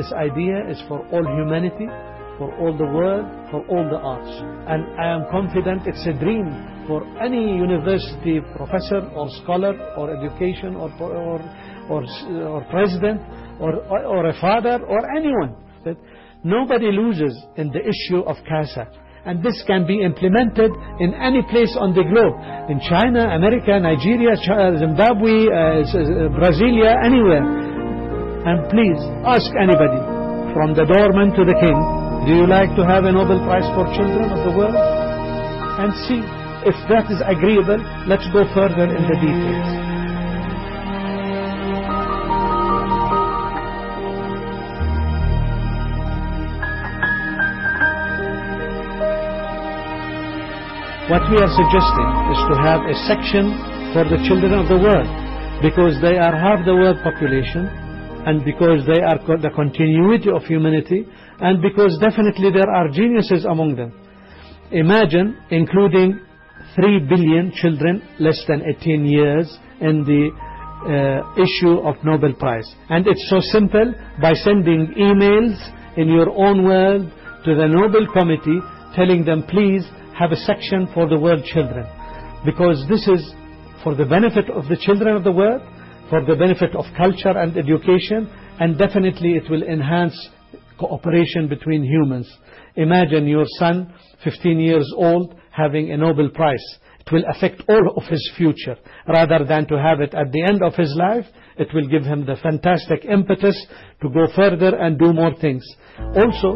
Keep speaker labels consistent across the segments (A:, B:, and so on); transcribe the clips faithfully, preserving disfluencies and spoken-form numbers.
A: This idea is for all humanity, for all the world, for all the arts. And I am confident it's a dream for any university professor or scholar or education or or or, or president or, or or a father or anyone. That nobody loses in the issue of CASA. And this can be implemented in any place on the globe. In China, America, Nigeria, Zimbabwe, uh, Brasilia, anywhere. And please, ask anybody, from the doorman to the king, do you like to have a Nobel Prize for children of the world? And see, if that is agreeable, let's go further in the details. What we are suggesting is to have a section for the children of the world, because they are half the world population, and because they are co the continuity of humanity, and because definitely there are geniuses among them. Imagine including three billion children less than eighteen years in the uh, issue of Nobel Prize. And it's so simple, by sending emails in your own world to the Nobel Committee, telling them, please have a section for the world children, because this is for the benefit of the children of the world, for the benefit of culture and education, and definitely it will enhance cooperation between humans. Imagine your son, fifteen years old, having a Nobel Prize. It will affect all of his future. Rather than to have it at the end of his life, it will give him the fantastic impetus to go further and do more things. Also,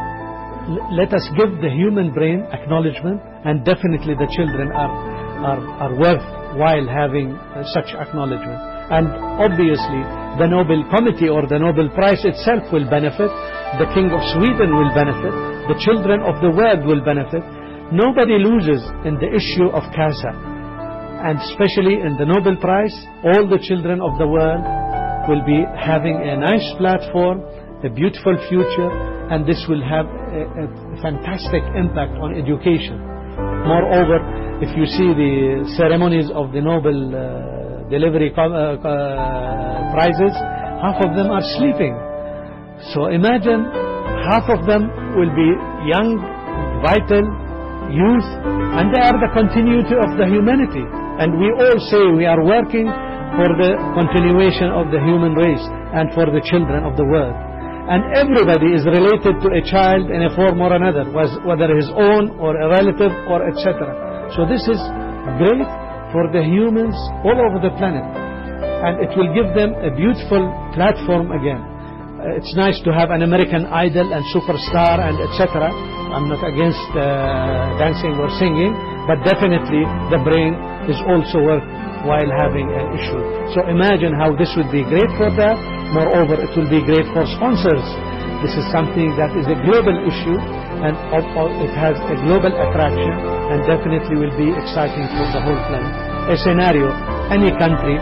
A: let us give the human brain acknowledgement, and definitely the children are, are, are worthwhile having uh, such acknowledgement. And obviously the Nobel Committee or the Nobel Prize itself will benefit, the King of Sweden will benefit, the children of the world will benefit. Nobody loses in the issue of CASA, and especially in the Nobel Prize, all the children of the world will be having a nice platform, a beautiful future, and this will have a, a fantastic impact on education. Moreover, if you see the ceremonies of the Nobel uh, delivery uh, uh, prizes, half of them are sleeping. So imagine, half of them will be young, vital youth, and they are the continuity of the humanity. And we all say we are working for the continuation of the human race and for the children of the world. And everybody is related to a child in a form or another, whether his own or a relative or et cetera. So this is great for the humans all over the planet, and it will give them a beautiful platform again. Uh, it's nice to have an American Idol and superstar and et cetera. I'm not against uh, dancing or singing, but definitely the brain is also worthwhile having an issue. So imagine how this would be great for that. Moreover, it will be great for sponsors. This is something that is a global issue, and it has a global attraction, and definitely will be exciting for the whole planet. A scenario, any country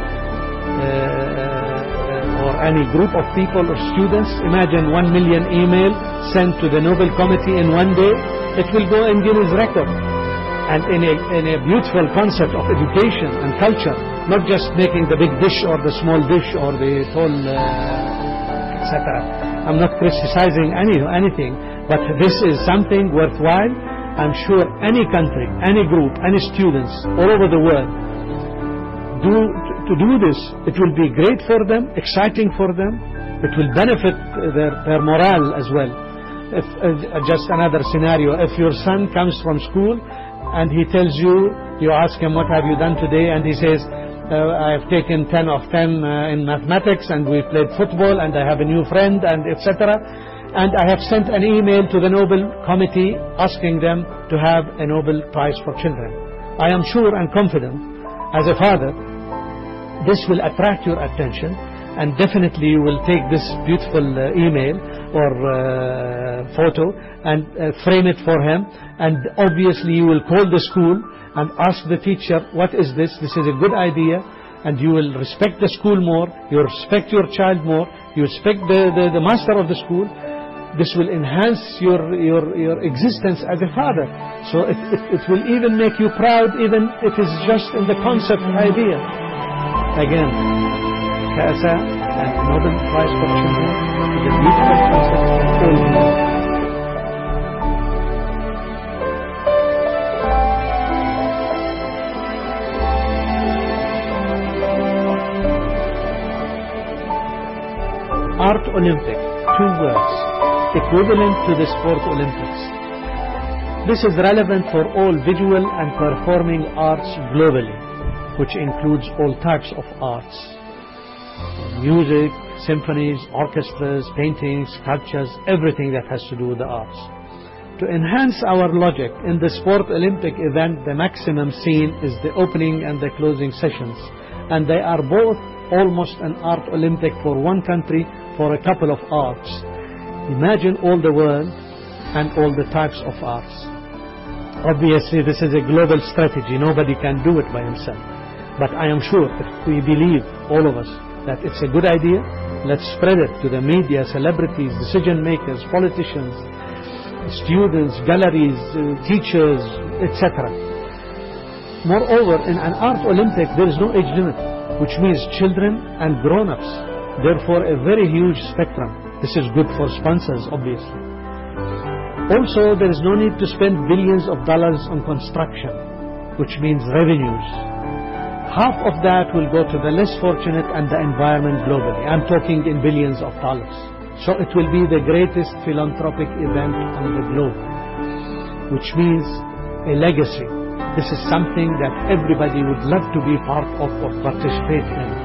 A: uh, or any group of people or students, imagine one million email sent to the Nobel Committee in one day, it will go in Guinness record. And in a, in a beautiful concept of education and culture, not just making the big dish or the small dish or the tall, uh, et cetera. I'm not criticizing any anything, but this is something worthwhile. I'm sure any country, any group, any students all over the world do to do this. It will be great for them, exciting for them. It will benefit their their morale as well. If, uh, just another scenario: if your son comes from school and he tells you, you ask him, what have you done today? And he says, uh, I have taken ten of ten uh, in mathematics, and we played football, and I have a new friend, and et cetera. And I have sent an email to the Nobel Committee asking them to have a Nobel Prize for Children. I am sure and confident, as a father, this will attract your attention, and definitely you will take this beautiful uh, email or uh, photo and uh, frame it for him, and obviously you will call the school and ask the teacher, what is this? This is a good idea, and you will respect the school more, you respect your child more, you respect the, the, the master of the school. This will enhance your, your, your existence as a father. So it, it, it will even make you proud, even if it's just in the concept idea. Again, CASA and Nobel Prize for Children is a beautiful concept for all humanity. Art Olympic, two words, equivalent to the Sport Olympics. This is relevant for all visual and performing arts globally, which includes all types of arts. Music, symphonies, orchestras, paintings, sculptures, everything that has to do with the arts. To enhance our logic, in the Sport Olympic event, the maximum scene is the opening and the closing sessions, and they are both almost an art Olympic for one country for a couple of arts. Imagine all the world and all the types of arts. Obviously, this is a global strategy. Nobody can do it by himself. But I am sure if we believe, all of us, that it's a good idea, let's spread it to the media, celebrities, decision makers, politicians, students, galleries, uh, teachers, et cetera. Moreover, in an art Olympic, there is no age limit, which means children and grown-ups. Therefore, a very huge spectrum. This is good for sponsors, obviously. Also, there is no need to spend billions of dollars on construction, which means revenues. Half of that will go to the less fortunate and the environment globally. I'm talking in billions of dollars. So it will be the greatest philanthropic event on the globe, which means a legacy. This is something that everybody would love to be part of or participate in.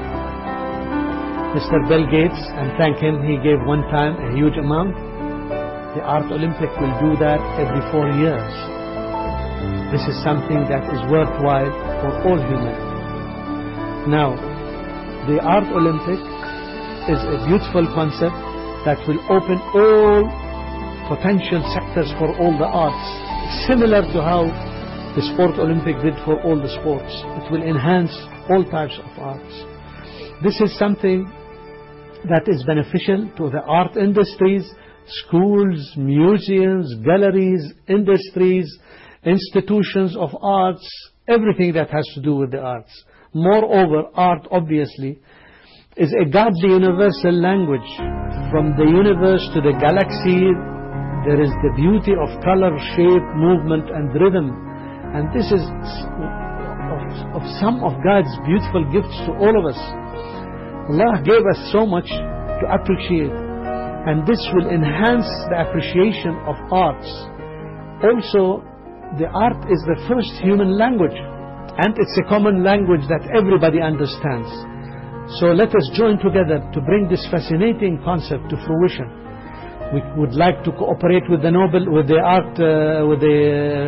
A: Mister Bill Gates, and thank him, he gave one time a huge amount. The Art Olympic will do that every four years. This is something that is worthwhile for all humanity. Now, the Art Olympic is a beautiful concept that will open all potential sectors for all the arts, similar to how the Sport Olympic did for all the sports. It will enhance all types of arts. This is something that is beneficial to the art industries, schools, museums, galleries, industries, institutions of arts, everything that has to do with the arts. Moreover, art obviously is a godly universal language. From the universe to the galaxy, there is the beauty of color, shape, movement and rhythm. And this is of, of some of God's beautiful gifts to all of us. Allah gave us so much to appreciate, and this will enhance the appreciation of arts. Also, the art is the first human language, and it's a common language that everybody understands. So let us join together to bring this fascinating concept to fruition. We would like to cooperate with the Nobel, with the art, uh, with the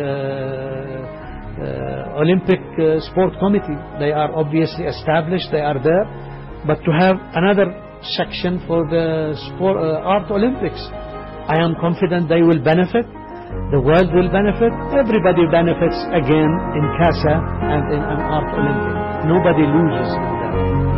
A: uh, uh, Olympic uh, Sport Committee. They are obviously established, they are there. But to have another section for the sport, uh, Art Olympics, I am confident they will benefit, the world will benefit, everybody benefits again in CASA and in an Art Olympic. Nobody loses in that.